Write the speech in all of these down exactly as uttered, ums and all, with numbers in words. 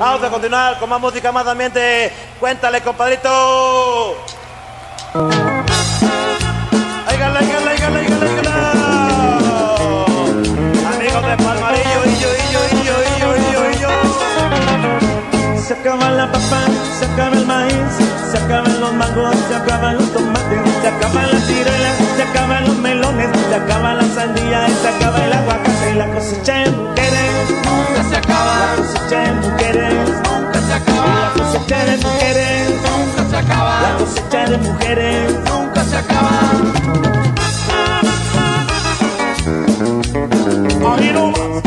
Vamos a continuar con más música, más ambiente. Cuéntale, compadrito. Áigala, áigala, áigala, áigala, áigala. Amigos de Palmarillo, illo, illo, illo, illo, illo, illo. Se acaba la papa, se acaba el maíz, se acaban los mangos, se acaban los tomates, se acaban las ciruelas, se acaban los melones, se acaba la sandía, se acaba el aguacate y la cosecha de mujeres nunca se acaba. La cosecha de mujeres nunca se acaba. La cosecha de mujeres nunca se acaba. La cosecha de mujeres nunca se acaba. Ahí nomás.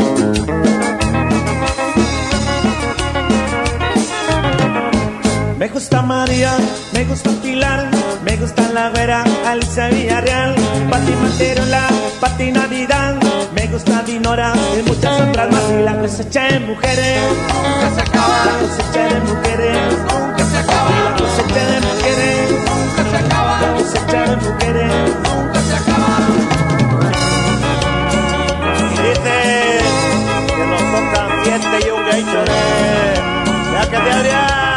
Me gusta María, me gusta Pilar, me gusta la güera, Alicia Villarreal, Pati Materola, Pati Navidad, me gusta Dinora y muchas otras más. Y la cosecha de mujeres nunca se acaba. La cosecha de mujeres nunca se acaba. Y la cosecha de mujeres nunca se acaba. La cosecha de mujeres nunca se acaba. Y dice que nos tocan siete y un Gatorade. Ya que te abrían.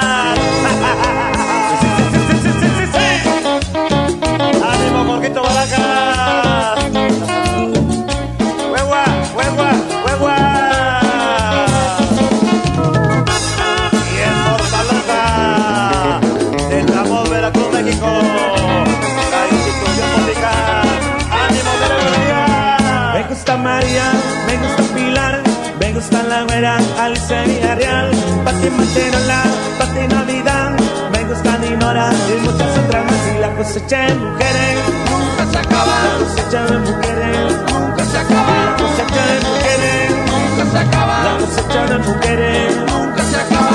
¡Ánimo, Jorgito Baracas! ¡Huegua, huegua, huegua! Y en Fortaleza, estamos Veracruz, México, la institución musical. ¡Ánimo, Veracruz! Me gusta María, me gusta Pilar, me gusta la güera, Alicia Villarreal, Pati Materola, Pati Navidad, me gusta Dinora y muchas otras más. Y la cosecha de mujeres nunca se acaba. La cosecha de mujeres nunca se acaba. La cosecha de mujeres nunca se acaba. La cosecha de mujeres nunca se acaba.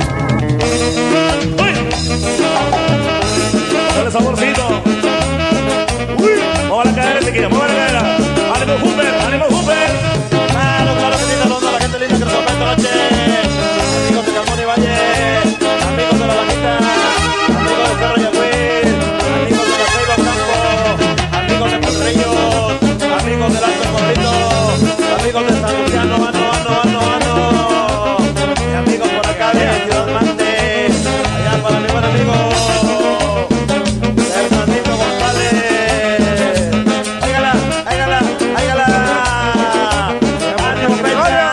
Dale saborcito. Uy, vamos a la cadera, chiquillos, vamos a la cadera. ¡Ánimo, Hooper! ¡Ánimo, Hooper! Claro, claro que sí, saludos a la gente linda que nos acompaña esta noche. Amigos de Calmón y Valle, amigos de La Bajita, amigos de Cerro Yagüil, amigos de la Ceiba Campo, amigos de Potreños, amigos del Alto Corrito, amigos de San Luciano, ano, ano, ano, ano. Y amigos por acá de Ciudad Mante, allá para mi buen amigo Fernandito González. Áigala, áigala, áigala. ¡Ánimo, Pecha!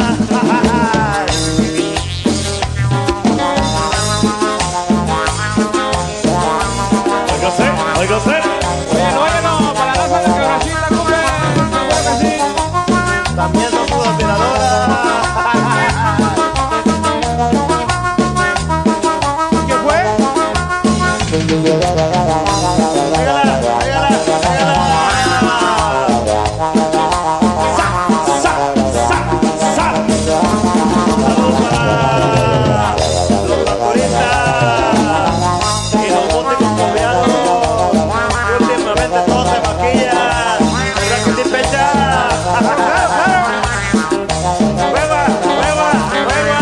Óigase, óigase. Bueno, bueno, para la raza de Quebrachín, la cumbre. Seguro que sí. También son tus aspiradoras. ¿Qué fue? Áigala, áigala, áigala. Sa, sa, sa, sa. Saludos para los tractoristas y los músicos coreanos. Y últimamente todos se maquillan. ¿Verdad que sí, Pecha? ¡Hueva, hueva, hueva!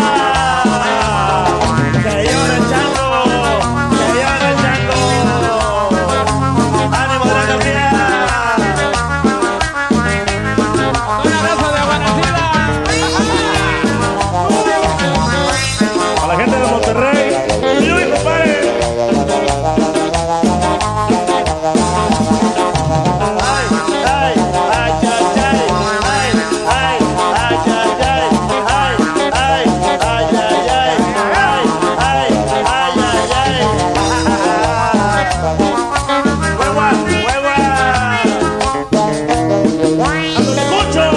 ¡Que llora el chango! ¡Que llora el chango! ¡Ánimo de la Gabriela! Una raza de Guanacila. A la gente de Monterrey. Y hoy, compadre. Ay, ay, ay, ay, ay, ay, ay, ay, ay, ay, ay, ay, ay, ay, ay, ay, ay, ay. Hueva, hueva. Dándole mucho.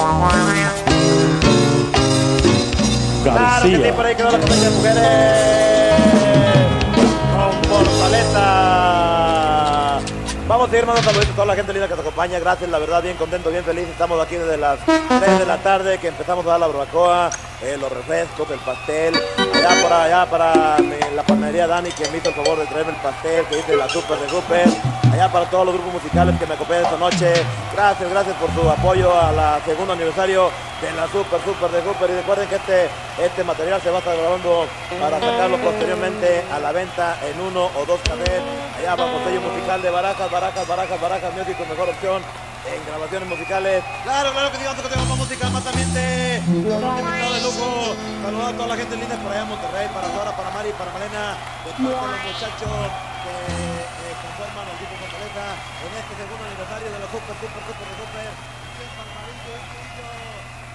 Claro que sí, por ahí quedó la comedia de mujeres con Fortaleza. Vamos a seguir mandando saluditos a toda la gente linda que nos acompaña. Gracias, la verdad, bien contento, bien feliz. Estamos aquí desde las tres de la tarde que empezamos a dar la barbacoa, eh, los refrescos, el pastel. Allá para allá para mi- la panadería Dani, que me hizo el favor de traerme el pastel, que dice la Super de Cooper. Allá para todos los grupos musicales que me acompañan esta noche. Gracias, gracias por su apoyo a la segundo aniversario de la Super Super de Cooper. Y recuerden que este, este material se va a estar grabando para sacarlo posteriormente a la venta en uno o dos cassettes. Allá bajo sello musical de Baracas, Baracas, Baracas, Baracas Music, con mejor opción en grabaciones musicales. Claro, claro que digamos que tenemos música matamente. Invitado de lujo. Saludar a toda la gente linda por allá en Monterrey, para Dora, para Mari, para Malena, de parte de los muchachos que eh, conforman el equipo Fortaleza en este segundo aniversario de los Super, Super, Super, Super. Super.